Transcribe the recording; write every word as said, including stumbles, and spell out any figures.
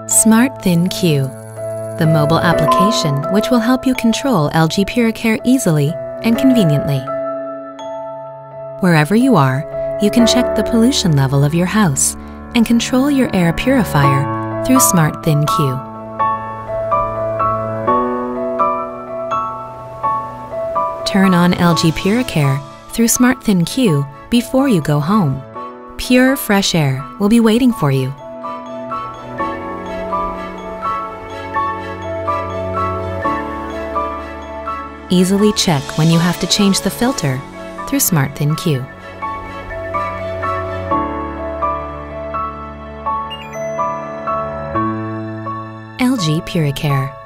Smart ThinQ, the mobile application which will help you control L G PuriCare easily and conveniently. Wherever you are, you can check the pollution level of your house and control your air purifier through Smart ThinQ. Turn on L G PuriCare through Smart ThinQ before you go home. Pure fresh air will be waiting for you. Easily check when you have to change the filter through Smart ThinQ. L G PuriCare.